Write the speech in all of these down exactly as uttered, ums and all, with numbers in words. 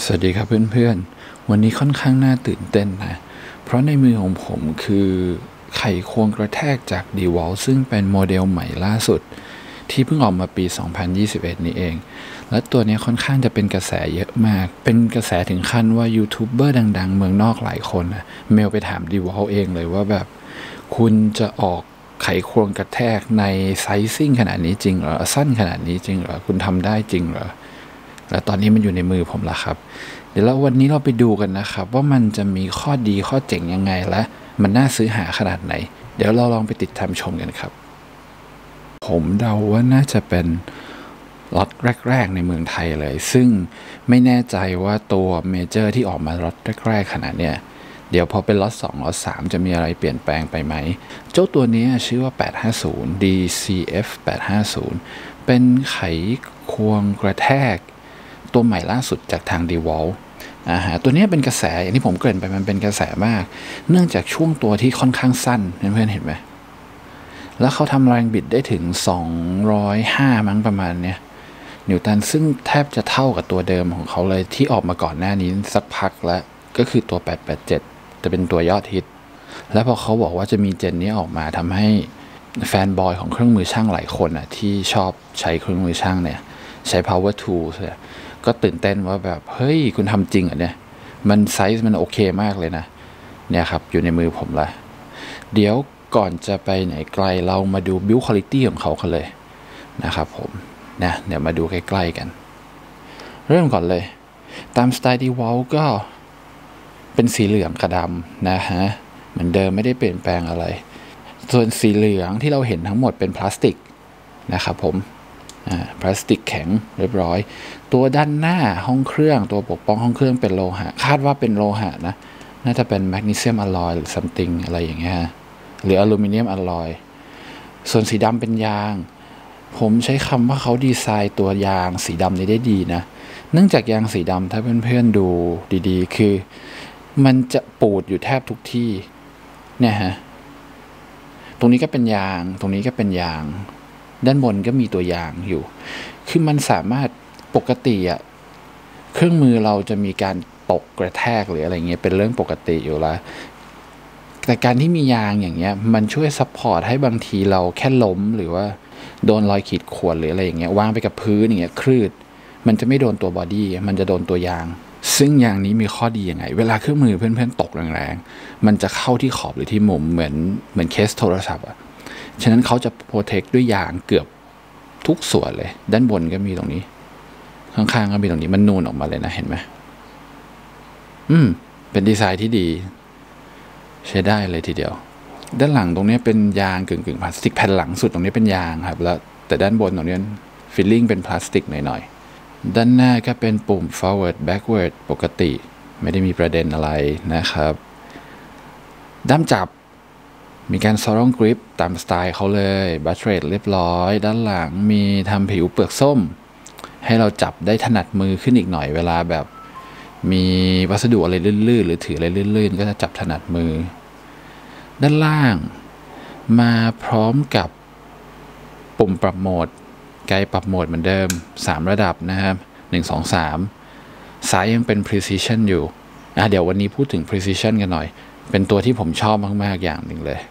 สวัสดีครับเพื่อนๆวันนี้ค่อนข้างน่าตื่นเต้นนะเพราะในมือของผมคือไขควงกระแทกจาก DeWalt ซึ่งเป็นโมเดลใหม่ล่าสุดที่เพิ่งออกมาปี สองพันยี่สิบเอ็ด นี้เองและตัวนี้ค่อนข้างจะเป็นกระแสเยอะมากเป็นกระแสถึงขั้นว่ายูทูบเบอร์ดังๆเมืองนอกหลายคนนะเมลไปถาม DeWalt เองเลยว่าแบบคุณจะออกไขควงกระแทกในไซซิ่งขนาดนี้จริงเหรอสั้นขนาดนี้จริงเหรอคุณทำได้จริงเหรอและตอนนี้มันอยู่ในมือผมแล้วครับเดี๋ยวเราวันนี้เราไปดูกันนะครับว่ามันจะมีข้อดีข้อเจ๋งยังไงและมันน่าซื้อหาขนาดไหนเดี๋ยวเราลองไปติดตามชมกันครับผมเดาว่าน่าจะเป็นล็อตแรกๆในเมืองไทยเลยซึ่งไม่แน่ใจว่าตัวเมเจอร์ที่ออกมาล็อตแรกๆขนาดเนี้ยเดี๋ยวพอเป็นล็อตสองล็อตสามจะมีอะไรเปลี่ยนแปลงไปไหมเจ้าตัวนี้ชื่อว่าแปดห้าศูนย์ ดี ซี เอฟ แปดห้าศูนย์เป็นไขควงกระแทกตัวใหม่ล่าสุดจากทาง DeWalt อ่าฮะตัวนี้เป็นกระแสอย่างที่ผมเกริ่นไปมันเป็นกระแสมากเนื่องจากช่วงตัวที่ค่อนข้างสั้นเพื่อนๆเห็นไหมแล้วเขาทำแรงบิดได้ถึงสองร้อยห้ามั้งประมาณเนี้ยนิวตันซึ่งแทบจะเท่ากับตัวเดิมของเขาเลยที่ออกมาก่อนหน้านี้สักพักแล้วก็คือตัวแปดแปดเจ็ดจะเป็นตัวยอดฮิตแล้วพอเขาบอกว่าจะมีเจนนี้ออกมาทำให้แฟนบอยของเครื่องมือช่างหลายคนอ่ะที่ชอบใช้เครื่องมือช่างเนี่ยใช้ power tools เนี่ยก็ตื่นเต้นว่าแบบเฮ้ยคุณทำจริงเหรอเนี่ยมันไซส์มันโอเคมากเลยนะเนี่ยครับอยู่ในมือผมละเดี๋ยวก่อนจะไปไหนไกลเรามาดู build quality ของเขากันเลยนะครับผมนะเดี๋ยวมาดูใกล้ๆกันเริ่มก่อนเลยตามสไตล์ DeWalt ก็เป็นสีเหลืองกับดำนะฮะเหมือนเดิมไม่ได้เปลี่ยนแปลงอะไรส่วนสีเหลืองที่เราเห็นทั้งหมดเป็นพลาสติกนะครับผมอ่าพลาสติกแข็งเรียบร้อยตัวด้านหน้าห้องเครื่องตัวปกป้องห้องเครื่องเป็นโลหะคาดว่าเป็นโลหะนะน่าจะเป็นแมกนีเซียมอลลอยหรือ something อะไรอย่างเงี้ยหรืออลูมิเนียมอลลอยส่วนสีดำเป็นยางผมใช้คำว่าเขาดีไซน์ตัวยางสีดำนี้ได้ดีนะเนื่องจากยางสีดำถ้าเพื่อนๆดูดีๆคือมันจะปูดอยู่แทบทุกที่เนี่ยฮะตรงนี้ก็เป็นยางตรงนี้ก็เป็นยางด้านบนก็มีตัวยางอยู่คือมันสามารถปกติอะเครื่องมือเราจะมีการตกกระแทกหรืออะไรเงี้ยเป็นเรื่องปกติอยู่แล้วแต่การที่มียางอย่างเงี้ยมันช่วยซัพพอร์ตให้บางทีเราแค่ล้มหรือว่าโดนรอยขีดข่วนหรืออะไรอย่างเงี้ยวางไปกับพื้นอย่างเงี้ยคลืดมันจะไม่โดนตัวบอดี้มันจะโดนตัวยางซึ่งยางนี้มีข้อดียังไงเวลาเครื่องมือเพื่อนๆตกแรงๆมันจะเข้าที่ขอบหรือที่มุมเหมือนเหมือนเคสโทรศัพท์อะฉะนั้นเขาจะโปรเทคด้วยยางเกือบทุกส่วนเลยด้านบนก็มีตรงนี้ข้างๆก็มีตรงนี้มันนูนออกมาเลยนะเห็นไหมอืมเป็นดีไซน์ที่ดีใช้ได้เลยทีเดียวด้านหลังตรงนี้เป็นยางกึ่งๆพลาสติกแผ่นหลังสุดตรงนี้เป็นยางครับแล้วแต่ด้านบนตรงนี้ฟิลลิ่งเป็นพลาสติกหน่อยๆด้านหน้าก็เป็นปุ่ม forward backward ปกติไม่ได้มีประเด็นอะไรนะครับด้ามจับมีการ Sorong grip ตามสไตล์เขาเลยบัตเทรดเรียบร้อยด้านหลังมีทำผิวเปลือกส้มให้เราจับได้ถนัดมือขึ้นอีกหน่อยเวลาแบบมีวัสดุอะไรลื่นๆหรือถืออะไรลื่นๆก็จะจับถนัดมือด้านล่างมาพร้อมกับปุ่มปรับโหมดไกด์ปรับโหมดเหมือนเดิมสามระดับนะครับหนึ่ง สอง สามซ้ายยังเป็น precision อยู่อ่ะเดี๋ยววันนี้พูดถึง precision กันหน่อยเป็นตัวที่ผมชอบมากๆอย่างหนึ่งเลย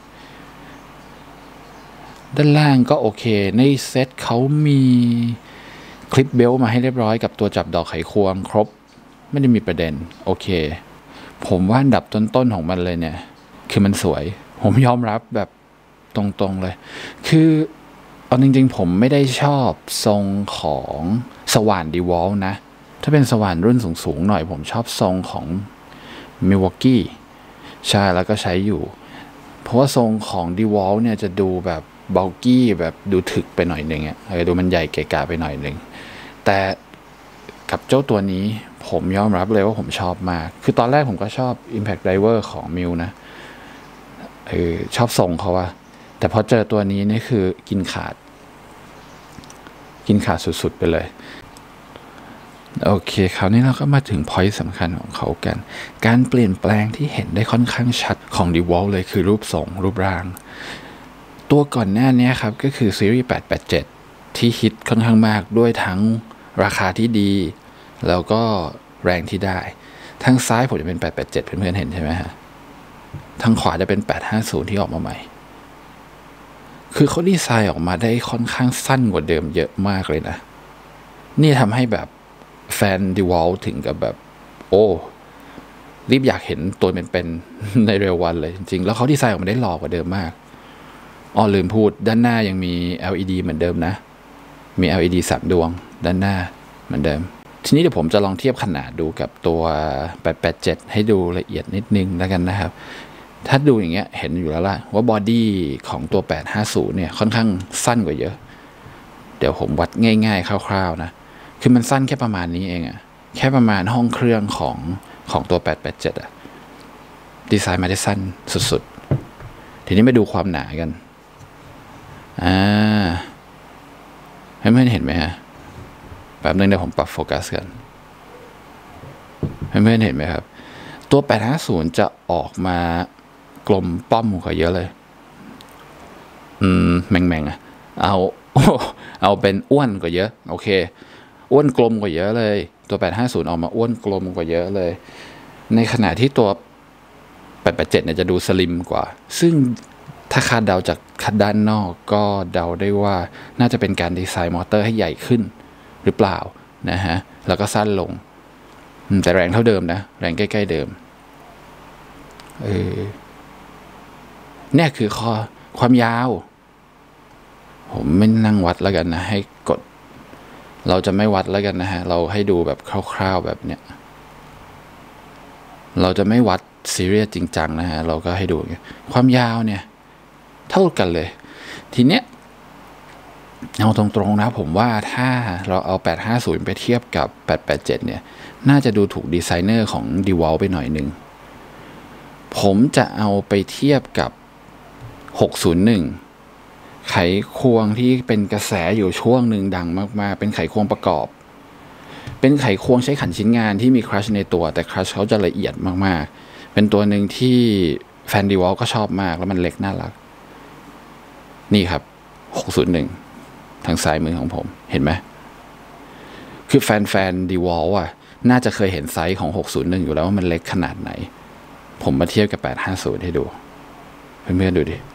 ด้านล่างก็โอเคในเซ็ตเขามีคลิปเบลต์มาให้เรียบร้อยกับตัวจับดอกไขควงครบไม่ได้มีประเด็นโอเคผมว่าอันดับต้นๆของมันเลยเนี่ยคือมันสวยผมยอมรับแบบตรงๆเลยคือเอาจริงๆผมไม่ได้ชอบทรงของสว่าน DeWalt นะถ้าเป็นสว่านรุ่นสูงๆหน่อยผมชอบทรงของ Milwaukee ใช่แล้วก็ใช้อยู่เพราะว่าทรงของ DeWalt เนี่ยจะดูแบบเบลกี้แบบดูถึกไปหน่อยหนึ่งอ่ะเออดูมันใหญ่เกะกะไปหน่อยหนึ่งแต่กับเจ้าตัวนี้ผมยอมรับเลยว่าผมชอบมากคือตอนแรกผมก็ชอบ Impact Driver ของ Mill นะเออชอบทรงเขาว่าแต่พอเจอตัวนี้นี่คือกินขาดกินขาดสุดๆไปเลยโอเคคราวนี้เราก็มาถึง point สำคัญของเขากันการเปลี่ยนแปลงที่เห็นได้ค่อนข้างชัดของ DeWalt เลยคือรูปทรงรูปร่างตัวก่อนหน้านี้ครับก็คือซีรีส์แปดแปดเจ็ดที่ฮิตค่อนข้างมากด้วยทั้งราคาที่ดีแล้วก็แรงที่ได้ทางซ้ายผมจะเป็นแปดแปดเจ็ดเพื่อนๆเห็นใช่ไหมฮะทางขวาจะเป็นแปดห้าศูนย์ที่ออกมาใหม่คือเขาดีไซน์ออกมาได้ค่อนข้างสั้นกว่าเดิมเยอะมากเลยนะนี่ทำให้แบบแฟนดีวอลถึงกับแบบโอ้รีบอยากเห็นตัวเป็นๆในเร็ววันเลยจริงๆแล้วเขาดีไซน์ออกมาได้หล่อกว่าเดิมมากอ๋อลืมพูดด้านหน้ายังมี แอล อี ดี เหมือนเดิมนะมี แอล อี ดี สามดวงด้านหน้าเหมือนเดิมทีนี้เดี๋ยวผมจะลองเทียบขนาดดูกับตัวแปดแปดเจ็ดให้ดูละเอียดนิดนึงแล้วกันนะครับถ้าดูอย่างเงี้ยเห็นอยู่แล้วล่ะว่าบอดี้ของตัวแปดห้าศูนย์เนี่ยค่อนข้างสั้นกว่าเยอะเดี๋ยวผมวัดง่ายๆคร่าวๆนะคือมันสั้นแค่ประมาณนี้เองอะแค่ประมาณห้องเครื่องของของตัวแปดแปดเจ็ดอะดีไซน์มาได้สั้นสุดๆทีนี้มาดูความหนากันอ่าให้เพื่อนเห็นไหมฮะแป๊บนึงเดี๋ยวผมปรับโฟกัสกันให้เพื่อนเห็นไหมครับตัวแปดห้าศูนย์จะออกมากลมป้อมกว่าเยอะเลยอืมแมงๆอะเอาเอาเป็นอ้วนกว่าเยอะโอเคอ้วนกลมกว่าเยอะเลยตัวแปดห้าศูนย์ออกมาอ้วนกลมกว่าเยอะเลยในขณะที่ตัวแปดแปดเจ็ดเนี่ยจะดูสลิมกว่าซึ่งถ้าคาดเดาจากคัดด้านนอกก็เดาได้ว่าน่าจะเป็นการดีไซน์มอเตอร์ให้ใหญ่ขึ้นหรือเปล่านะฮะแล้วก็สั้นลงแต่แรงเท่าเดิมนะแรงใกล้ๆเดิมเออเนี่ยคือข้อความยาวผมไม่นั่งวัดแล้วกันนะให้กดเราจะไม่วัดแล้วกันนะฮะเราให้ดูแบบคร่าวๆแบบเนี้ยเราจะไม่วัดซีเรียสจริงจังนะฮะเราก็ให้ดูความยาวเนี่ยเท่ากันเลยทีเนี้ยเอาตรงๆนะผมว่าถ้าเราเอาแปดห้าศูนย์ไปเทียบกับแปดแปดเจ็ดเนี่ยน่าจะดูถูกดีไซเนอร์ของ DeWalt ไปหน่อยนึงผมจะเอาไปเทียบกับหกศูนย์หนึ่งไขควงที่เป็นกระแสอยู่ช่วงหนึ่งดังมากๆเป็นไขควงประกอบเป็นไขควงใช้ขันชิ้นงานที่มีครัชในตัวแต่ครัชเขาจะละเอียดมากๆเป็นตัวหนึ่งที่แฟน DeWalt ก็ชอบมากแล้วมันเล็กน่ารักนี่ครับหกศูนย์หนึ่งทางซ้ายมือของผมเห็นไหมคือแฟนๆ DeWalt อ่ะน่าจะเคยเห็นไซส์ของหกศูนย์หนึ่งอยู่แล้วว่ามันเล็กขนาดไหนผมมาเทียบกับแปดห้าศูนย์ให้ดูเพื่อนๆดูดิ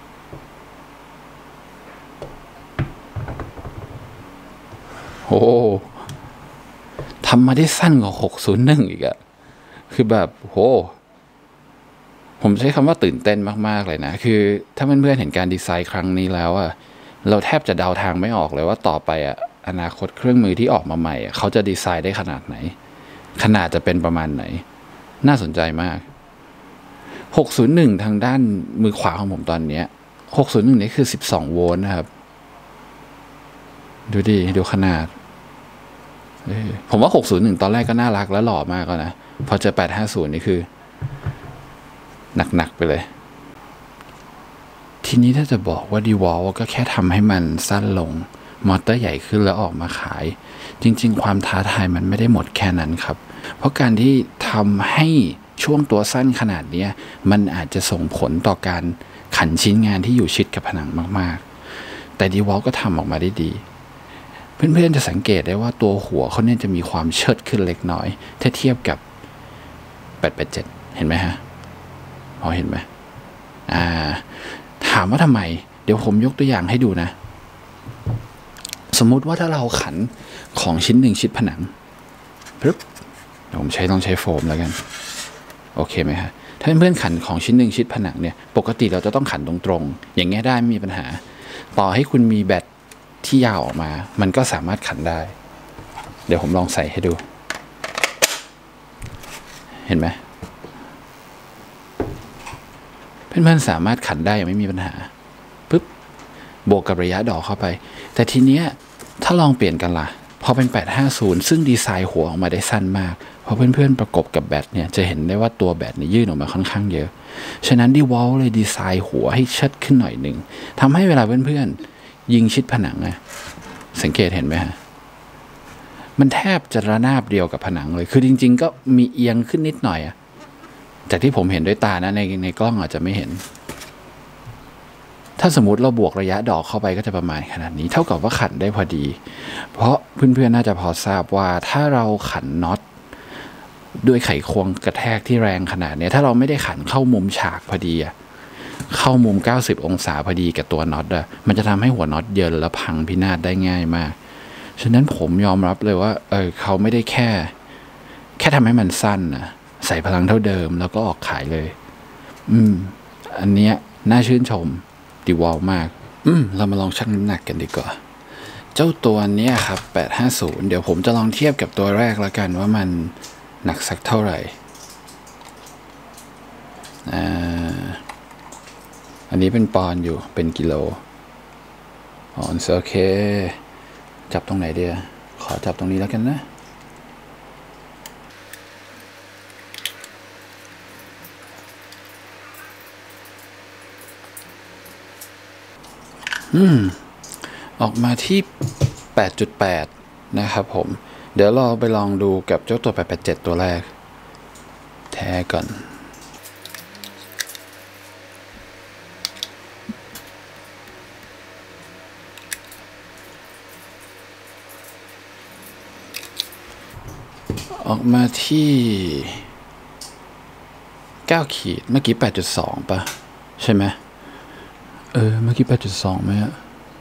โอ้ทำมาได้สั้นกว่าหกศูนย์หนึ่งอีกอะคือแบบโหผมใช้คำว่าตื่นเต้นมากๆเลยนะคือถ้าเพื่อนๆเห็นการดีไซน์ครั้งนี้แล้วอะเราแทบจะเดาทางไม่ออกเลยว่าต่อไปอะอนาคตเครื่องมือที่ออกมาใหม่เขาจะดีไซน์ได้ขนาดไหนขนาดจะเป็นประมาณไหนน่าสนใจมากหกศูนย์หนึ่งทางด้านมือขวาของผมตอนนี้หกศูนย์หนึ่งนี่คือสิบสองโวลต์นะครับดูดิดูขนาดผมว่าหกศูนย์หนึ่งตอนแรกก็น่ารักและหล่อมากแล้วนะพอเจอแปดห้าศูนย์นี่คือหนักๆไปเลยทีนี้ถ้าจะบอกว่า DeWalt ก็แค่ทำให้มันสั้นลงมอเตอร์ใหญ่ขึ้นแล้วออกมาขายจริงๆความท้าทายมันไม่ได้หมดแค่นั้นครับเพราะการที่ทำให้ช่วงตัวสั้นขนาดนี้มันอาจจะส่งผลต่อการขันชิ้นงานที่อยู่ชิดกับผนังมากๆแต่ DeWalt ก็ทำออกมาได้ดีเพื่อนๆจะสังเกตได้ว่าตัวหัวเขาเนี่ยจะมีความเชิดขึ้นเล็กน้อยถ้าเทียบกับแปดแปดเจ็ดเห็นไหมฮะพอเห็นไหมอ่าถามว่าทำไมเดี๋ยวผมยกตัวอย่างให้ดูนะสมมุติว่าถ้าเราขันของชิ้นหนึ่งชิดผนังปึ๊บผมใช้ต้องใช้โฟมแล้วกันโอเคไหมฮะถ้าเพื่อนๆขันของชิ้นหนึ่งชิดผนังเนี่ยปกติเราจะต้องขันตรงๆอย่างเงี้ยได้ไม่มีปัญหาต่อให้คุณมีแบตที่ยาวออกมามันก็สามารถขันได้เดี๋ยวผมลองใส่ให้ดูเห็นไหมเพื่อนๆสามารถขันได้อย่างไม่มีปัญหาปึ๊บบวกกับระยะดอกเข้าไปแต่ทีเนี้ยถ้าลองเปลี่ยนกันล่ะพอเป็นแปดห้าศูนย์ซึ่งดีไซน์หัวออกมาได้สั้นมากพอเพื่อนๆประกบกับแบตเนี่ยจะเห็นได้ว่าตัวแบตเนี่ยยื่นออกมาค่อนข้างเยอะฉะนั้น DeWalt เลยดีไซน์หัวให้เชิดขึ้นหน่อยหนึ่งทำให้เวลาเพื่อนๆยิงชิดผนังอะสังเกตเห็นไหมฮะมันแทบจะระนาบเดียวกับผนังเลยคือจริงๆก็มีเอียงขึ้นนิดหน่อยอะจากที่ผมเห็นด้วยตานะในในกล้องอาจจะไม่เห็นถ้าสมมติเราบวกระยะดอกเข้าไปก็จะประมาณขนาดนี้เท่ากับว่าขันได้พอดีเพราะเพื่อนๆน่าจะพอทราบว่าถ้าเราขันน็อตด้วยไขควงกระแทกที่แรงขนาดนี้ถ้าเราไม่ได้ขันเข้ามุมฉากพอดีอะเข้ามุมเก้าสิบองศาพอดีกับตัวน็อตอะมันจะทำให้หัวน็อตเยินและพังพินาศได้ง่ายมากฉะนั้นผมยอมรับเลยว่าเออเขาไม่ได้แค่แค่ทำให้มันสั้นนะใส่พลังเท่าเดิมแล้วก็ออกขายเลยอืมอันเนี้ยน่าชื่นชมดีวอลมากอืมเรามาลองชั่งน้ำหนักกันดีกว่าเจ้าตัวเนี้ยครับแปดห้าศูนย์เดี๋ยวผมจะลองเทียบกับตัวแรกแล้วกันว่ามันหนักสักเท่าไหร่อ่าอันนี้เป็นปอนด์อยู่เป็นกิโลอ๋อโอเคจับตรงไหนเดียขอจับตรงนี้แล้วกันนะอืมออกมาที่ แปดจุดแปด นะครับผมเดี๋ยวเราไปลองดูกับเจ้าตัว แปดแปดเจ็ด ตัวแรกแท้ก่อนออกมาที่เก้าขีดเมื่อกี้ แปดจุดสอง ป่ะใช่ไหมเออเมื่อกี้ แปดจุดสอง ไหมอะ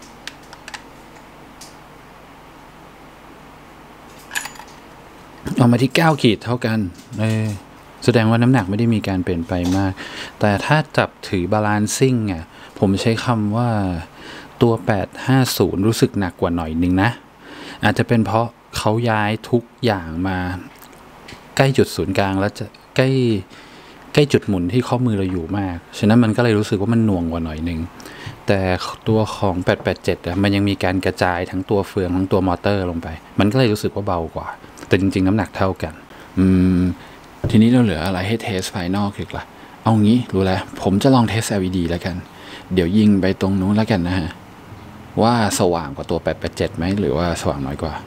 ออกมาที่เก้าขีดเท่ากันเออแสดงว่าน้ำหนักไม่ได้มีการเปลี่ยนไปมากแต่ถ้าจับถือบาลานซิ่งอ่ะผมใช้คำว่าตัวแปดห้าศูนย์รู้สึกหนักกว่าหน่อยนึงนะอาจจะเป็นเพราะเขาย้ายทุกอย่างมาใกล้จุดศูนย์กลางแล้วจะใกล้ใกล้จุดหมุนที่ข้อมือเราอยู่มากฉะนั้นมันก็เลยรู้สึกว่ามันหน่วงกว่าหน่อยนึงแต่ตัวของแปดแปดเจ็ดอ่ะมันยังมีการกระจายทั้งตัวเฟืองทั้งตัวมอเตอร์ลงไปมันก็เลยรู้สึกว่าเบากว่าแต่จริงๆน้ำหนักเท่ากันอืมทีนี้เราเหลืออะไรให้เทสภายนอกอีกล่ะเอางี้รู้แล้วผมจะลองเทส แอล อี ดี แล้วกันเดี๋ยวยิงไปตรงนู้นแล้วกันนะฮะว่าสว่างกว่าตัวแปดแปดเจ็ดไหมหรือว่าสว่างน้อยกว่า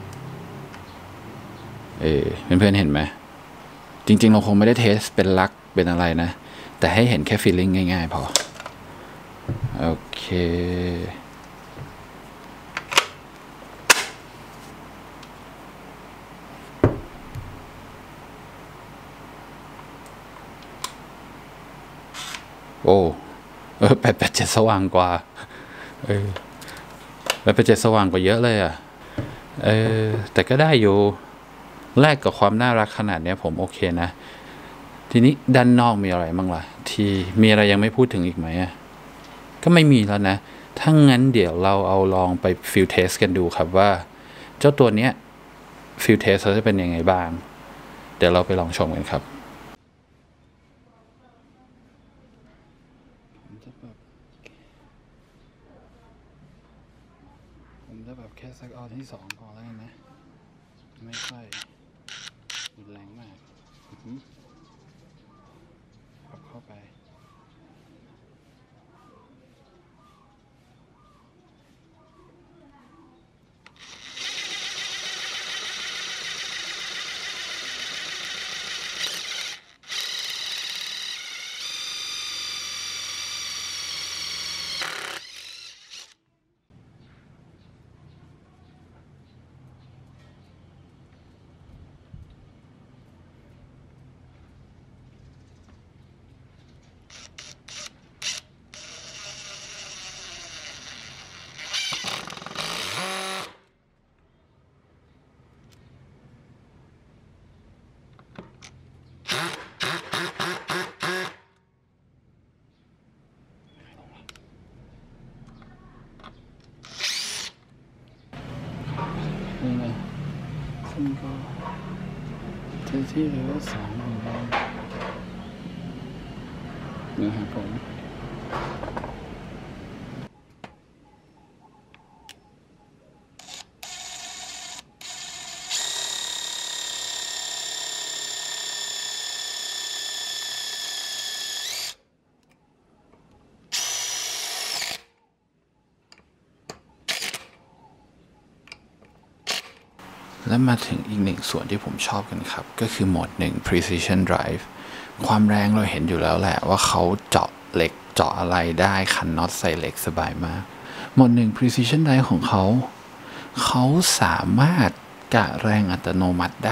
เออเพื่อนๆเห็นไหมจริงๆเราคงไม่ได้เทสเป็นลักเป็นอะไรนะแต่ให้เห็นแค่ฟีลลิ่งง่ายๆพอโอเคโอ้เออแปดแปดเจ็ดสว่างกว่าเออแปดแปดเจ็ดสว่างกว่าเยอะเลยอ่ะเออแต่ก็ได้อยู่แลกกับความน่ารักขนาดนี้ผมโอเคนะทีนี้ด้านนอกมีอะไรบ้างล่ะที่มีอะไรยังไม่พูดถึงอีกไหมอ่ะก็ไม่มีแล้วนะถ้างั้นเดี๋ยวเราเอาลองไปฟิลเทสกันดูครับว่าเจ้าตัวเนี้ยฟิลเทสจะเป็นยังไงบ้างเดี๋ยวเราไปลองชมกันครับผมจะแบบแค่สักเอาที่สองพอแล้วกันนะไม่ค่อยรุนแรงมากขับเข้าไปนี่นะซึ่งก็เท่ที่เลยว่าสองหนึ่งนะครับผมแล้วมาถึงอีกหนึ่งส่วนที่ผมชอบกันครับก็คือโหมดหนึ่ง precision drive ความแรงเราเห็นอยู่แล้วแหละว่าเขาเจาะเหล็กเจาะอะไรได้ขันน็อตใส่เหล็กสบายมากโหมดหนึ่ง precision drive ของเขาเขาสามารถกะแรงอัตโนมัติได้ ผ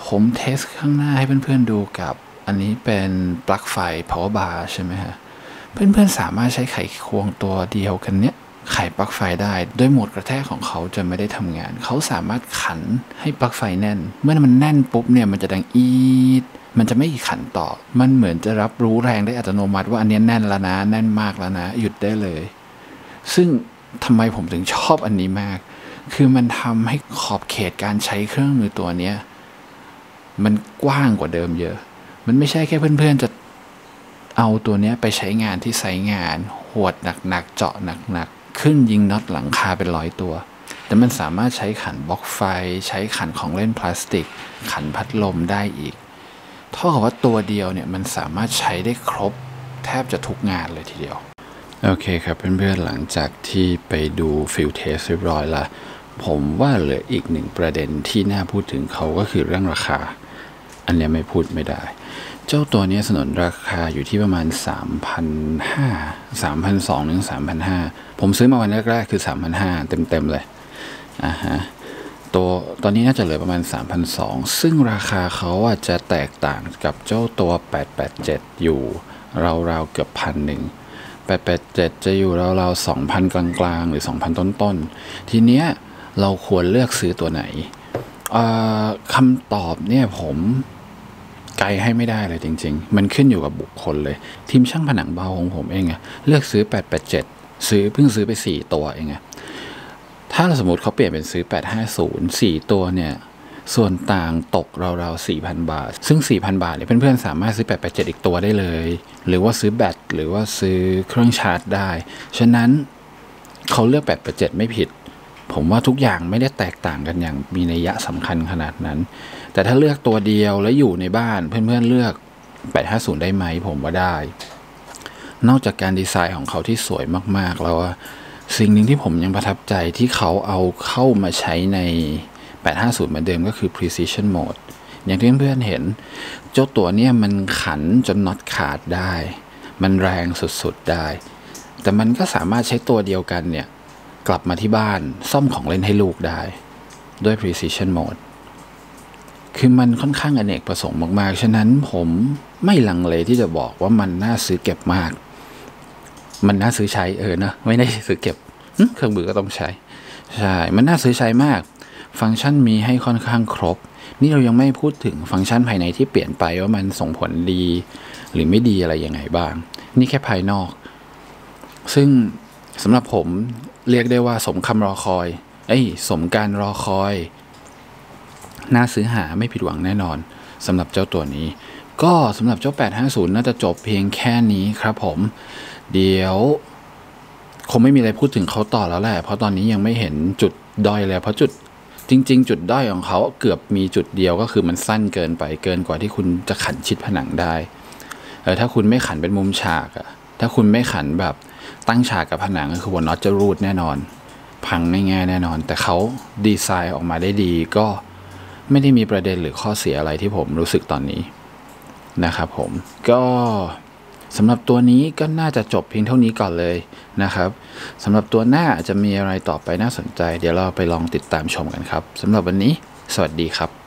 ผมเทสข้างหน้าให้เพื่อนๆดูกับอันนี้เป็นปลั๊กไฟ power bar ใช่ไหมฮะเพื่อนๆสามารถใช้ไขควงตัวเดียวกันเนี้ยไขปลั๊กไฟได้โดยโหมดกระแทกของเขาจะไม่ได้ทำงานเขาสามารถขันให้ปลั๊กไฟแน่นเมื่อมันแน่นปุ๊บเนี่ยมันจะดังอีดมันจะไม่ขันต่อมันเหมือนจะรับรู้แรงได้อัตโนมัติว่าอันนี้แน่นแล้วนะแน่นมากแล้วนะหยุดได้เลยซึ่งทำไมผมถึงชอบอันนี้มากคือมันทำให้ขอบเขตการใช้เครื่องมือตัวเนี้ยมันกว้างกว่าเดิมเยอะมันไม่ใช่แค่เพื่อนๆจะเอาตัวเนี้ยไปใช้งานที่ไซต์งานหวดหนักๆเจาะหนักๆขึ้นยิงน็อตหลังคาเป็นร้อยตัวแต่มันสามารถใช้ขันบล็อกไฟใช้ขันของเล่นพลาสติกขันพัดลมได้อีกเท่ากับว่าตัวเดียวเนี่ยมันสามารถใช้ได้ครบแทบจะทุกงานเลยทีเดียวโอเคครับเพื่อนๆหลังจากที่ไปดูฟิลเทสเรียบร้อยละผมว่าเหลืออีกหนึ่งประเด็นที่น่าพูดถึงเขาก็คือเรื่องราคาอันนี้ไม่พูดไม่ได้เจ้าตัวนี้สนนราคาอยู่ที่ประมาณ สามพันห้าร้อย สามพันสองร้อย ถึง สามพันห้าร้อย ผมซื้อมาวันแรกๆคือ สามพันห้าร้อย เต็มๆเลยอ่าฮะตัวตอนนี้น่าจะเหลือประมาณ สามพันสองร้อย ซึ่งราคาเขาอาจจะแตกต่างกับเจ้าตัวแปดแปดเจ็ดอยู่ราวๆเกือบพันหนึ่งแปดแปดเจ็ดจะอยู่ราวๆ สองพัน กลางๆหรือ สองพัน ต้นๆทีเนี้ยเราควรเลือกซื้อตัวไหนคำตอบเนี่ยผมไกลให้ไม่ได้เลยจริงๆมันขึ้นอยู่กับบุคคลเลยทีมช่างผนังเบาของผมเองอะเลือกซื้อแปดแปดเจ็ดซื้อเพิ่งซื้อไปสี่ตัวเองอะถ้าสมมติเขาเปลี่ยนเป็นซื้อแปดห้าศูนย์ สี่ตัวเนี่ยส่วนต่างตกราวๆ สี่พัน บาทซึ่ง สี่พัน บาทเนี่ยเพื่อนๆสามารถซื้อแปดแปดเจ็ดอีกตัวได้เลยหรือว่าซื้อแบตหรือว่าซื้อเครื่องชาร์จได้ฉะนั้นเขาเลือกแปดแปดเจ็ดไม่ผิดผมว่าทุกอย่างไม่ได้แตกต่างกันอย่างมีนัยสำคัญขนาดนั้นแต่ถ้าเลือกตัวเดียวแล้วอยู่ในบ้านเพื่อนๆเลือกแปดห้าศูนย์ได้ไหมผมว่าได้นอกจากการดีไซน์ของเขาที่สวยมากๆแล้วสิ่งหนึ่งที่ผมยังประทับใจที่เขาเอาเข้ามาใช้ในแปดห้าศูนย์เหมือนเดิมก็คือ precision mode อย่างที่เพื่อนๆเห็นเจ้าตัวเนี้ยมันขันจนน็อตขาดได้มันแรงสุดๆได้แต่มันก็สามารถใช้ตัวเดียวกันเนี่ยกลับมาที่บ้านซ่อมของเล่นให้ลูกได้ด้วย precision mode คือมันค่อนข้างอเนกประสงค์มากๆฉะนั้นผมไม่ลังเลที่จะบอกว่ามันน่าซื้อเก็บมากมันน่าซื้อใช้เออนะไม่ได้ซื้อเก็บเครื่องมือก็ต้องใช้ใช่มันน่าซื้อใช้มากฟังก์ชันมีให้ค่อนข้างครบนี่เรายังไม่พูดถึงฟังก์ชันภายในที่เปลี่ยนไปว่ามันส่งผลดีหรือไม่ดีอะไรยังไงบ้างนี่แค่ภายนอกซึ่งสำหรับผมเรียกได้ว่าสมคำรอคอยเอ้ยสมการรอคอยน่าซื้อหาไม่ผิดหวังแน่นอนสำหรับเจ้าตัวนี้ก็สำหรับเจ้าแปดห้าศูนย์น่าจะจบเพียงแค่นี้ครับผมเดี๋ยวคงไม่มีอะไรพูดถึงเขาต่อแล้วแหละเพราะตอนนี้ยังไม่เห็นจุดด้อยเลยเพราะจุดจริงๆจุดด้อยของเขาเกือบมีจุดเดียวก็คือมันสั้นเกินไปเกินกว่าที่คุณจะขันชิดผนังได้เออถ้าคุณไม่ขันเป็นมุมฉากอะถ้าคุณไม่ขันแบบตั้งฉากกับผนังก็คือหัวน็อตจะรูดแน่นอนพังง่ายๆแน่นอนแต่เขาดีไซน์ออกมาได้ดีก็ไม่ได้มีประเด็นหรือข้อเสียอะไรที่ผมรู้สึกตอนนี้นะครับผมก็สำหรับตัวนี้ก็น่าจะจบเพียงเท่านี้ก่อนเลยนะครับสำหรับตัวหน้าจะมีอะไรต่อไปน่าสนใจเดี๋ยวเราไปลองติดตามชมกันครับสำหรับวันนี้สวัสดีครับ